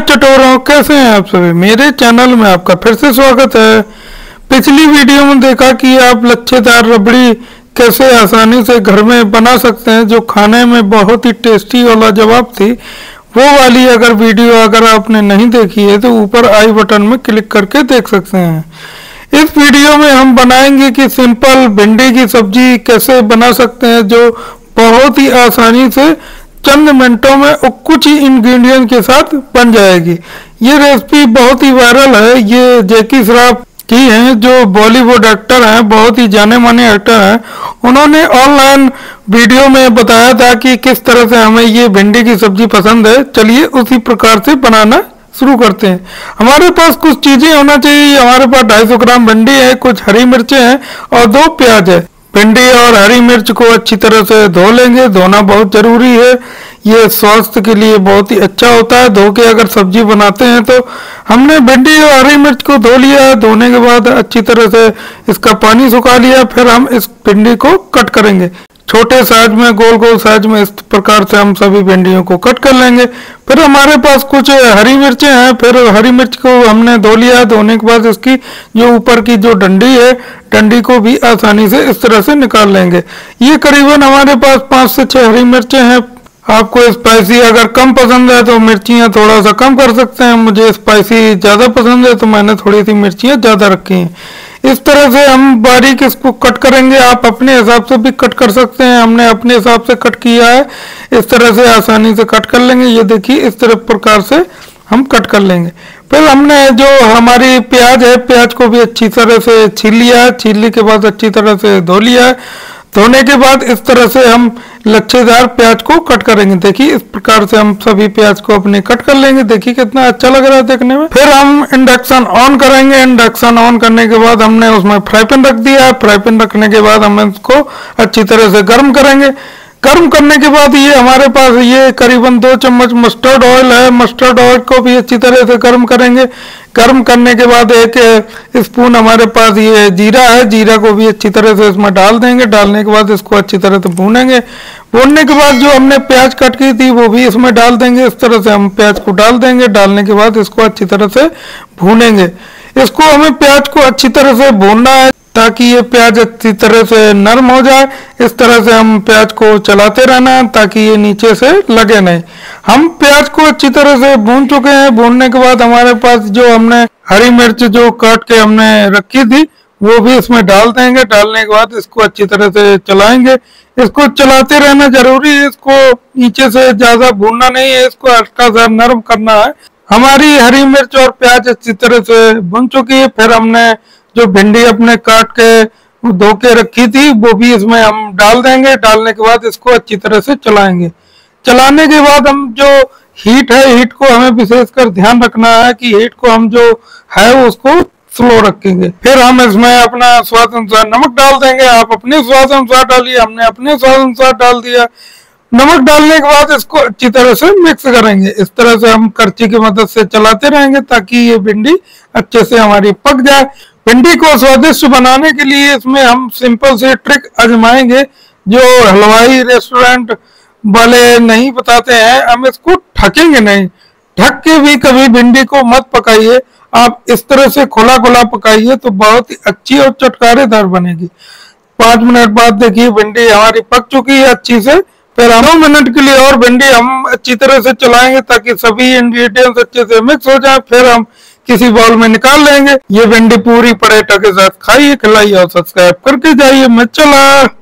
चटोरों, कैसे हैं आप सभी। मेरे चैनल में आपका फिर से स्वागत है। पिछली वीडियो में देखा कि आप लच्छेदार रबड़ी कैसे आसानी से घर में बना सकते हैं, जो खाने में बहुत ही टेस्टी और लाजवाब थी। वो वाली अगर वीडियो आपने नहीं देखी है तो ऊपर आई बटन में क्लिक करके देख सकते हैं। इस वीडियो में हम बनाएंगे कि सिंपल भिंडी की सब्जी कैसे बना सकते हैं, जो बहुत ही आसानी से चंद मिनटों में और कुछ ही इंग्रेडिएंट के साथ बन जाएगी। ये रेसिपी बहुत ही वायरल है। ये जैकी श्रॉफ की हैं, जो बॉलीवुड एक्टर हैं, बहुत ही जाने माने एक्टर हैं। उन्होंने ऑनलाइन वीडियो में बताया था कि किस तरह से हमें ये भिंडी की सब्जी पसंद है। चलिए उसी प्रकार से बनाना शुरू करते हैं। हमारे पास कुछ चीजें होना चाहिए। हमारे पास 250 ग्राम भिंडी है, कुछ हरी मिर्चें हैं और 2 प्याज है। भिंडी और हरी मिर्च को अच्छी तरह से धो लेंगे। धोना बहुत जरूरी है, ये स्वास्थ्य के लिए बहुत ही अच्छा होता है। धो के अगर सब्जी बनाते हैं तो हमने भिंडी और हरी मिर्च को धो लिया है। धोने के बाद अच्छी तरह से इसका पानी सुखा लिया। फिर हम इस भिंडी को कट करेंगे छोटे साइज में, गोल गोल साइज में। इस प्रकार से हम सभी भिंडियों को कट कर लेंगे। फिर हमारे पास कुछ हरी मिर्चें हैं। फिर हरी मिर्च को हमने धो लिया। धोने के बाद इसकी जो ऊपर की जो डंडी है, डंडी को भी आसानी से इस तरह से निकाल लेंगे। ये करीबन हमारे पास 5 से 6 हरी मिर्चें हैं। आपको स्पाइसी अगर कम पसंद है तो मिर्चियाँ थोड़ा सा कम कर सकते हैं। मुझे स्पाइसी ज़्यादा पसंद है तो मैंने थोड़ी सी मिर्चियाँ ज़्यादा रखी हैं। इस तरह से हम बारीक इसको कट करेंगे। आप अपने हिसाब से भी कट कर सकते हैं। हमने अपने हिसाब से कट किया है। इस तरह से आसानी से कट कर लेंगे। ये देखिए, इस तरह प्रकार से हम कट कर लेंगे। फिर हमने जो हमारी प्याज है, प्याज को भी अच्छी तरह से छील लिया है। छीलने के बाद अच्छी तरह से धो लिया है। धोने के बाद इस तरह से हम लच्छेदार प्याज को कट करेंगे। देखिए, इस प्रकार से हम सभी प्याज को अपने कट कर लेंगे। देखिए कितना अच्छा लग रहा है देखने में। फिर हम इंडक्शन ऑन करेंगे। इंडक्शन ऑन करने के बाद हमने उसमें फ्राई पैन रख दिया है। फ्राई पैन रखने के बाद हम इसको अच्छी तरह से गर्म करेंगे। गर्म करने के बाद ये हमारे पास ये करीबन 2 चम्मच मस्टर्ड ऑयल है। मस्टर्ड ऑयल को भी अच्छी तरह से गर्म करेंगे। गर्म करने के बाद 1 स्पून हमारे पास ये जीरा है। जीरा को भी अच्छी तरह से इसमें डाल देंगे। डालने के बाद इसको अच्छी तरह से भूनेंगे। भूनने के बाद जो हमने प्याज कट की थी वो भी इसमें डाल देंगे। इस तरह से हम प्याज को डाल देंगे। डालने के बाद इसको अच्छी तरह से भूनेंगे। इसको हमें प्याज को अच्छी तरह से भूनना है ताकि ये प्याज अच्छी तरह से नरम हो जाए। इस तरह से हम प्याज को चलाते रहना है ताकि ये नीचे से लगे नहीं। हम प्याज को अच्छी तरह से भून चुके हैं। भूनने के बाद हमारे पास जो हमने हरी मिर्च जो काट के हमने रखी थी वो भी इसमें डाल देंगे। डालने के बाद इसको अच्छी तरह से चलाएंगे। इसको चलाते रहना जरूरी है। इसको नीचे से ज्यादा भूनना नहीं है, इसको हल्का सा नरम करना है। हमारी हरी मिर्च और प्याज अच्छी तरह से भुन चुकी है। फिर हमने जो भिंडी अपने काट के धो के रखी थी वो भी इसमें हम डाल देंगे। डालने के बाद इसको अच्छी तरह से चलाएंगे। चलाने के बाद हम जो हीट है, हीट को हमें विशेषकर ध्यान रखना है कि हीट को हम जो है उसको स्लो रखेंगे। फिर हम इसमें अपना स्वाद अनुसार नमक डाल देंगे। आप अपने स्वाद अनुसार डालिए, हमने अपने स्वाद अनुसार डाल दिया। नमक डालने के बाद इसको अच्छी तरह से मिक्स करेंगे। इस तरह से हम करछी की मदद से चलाते रहेंगे ताकि ये भिंडी अच्छे से हमारी पक जाए। भिंडी को स्वादिष्ट बनाने के लिए इसमें हम सिंपल से ट्रिक आजमाएंगे जो हलवाई रेस्टोरेंट वाले नहीं बताते हैं। हम इसको ढकेंगे नहीं। ढक के भी कभी भिंडी को मत पकाइए। आप इस तरह से खुला खुला पकाइए तो बहुत ही अच्छी और चटकारेदार बनेगी। 5 मिनट बाद देखिए भिंडी हमारी पक चुकी है अच्छी से। फिर 2 मिनट के लिए और भिंडी हम अच्छी तरह से चलाएंगे ताकि सभी इंग्रेडिएंट्स अच्छे से मिक्स हो जाए। फिर हम किसी बाउल में निकाल लेंगे। ये भिंडी पूरी पराठा के साथ खाइए, खिलाइए और सब्सक्राइब करके जाइए। मैं चला।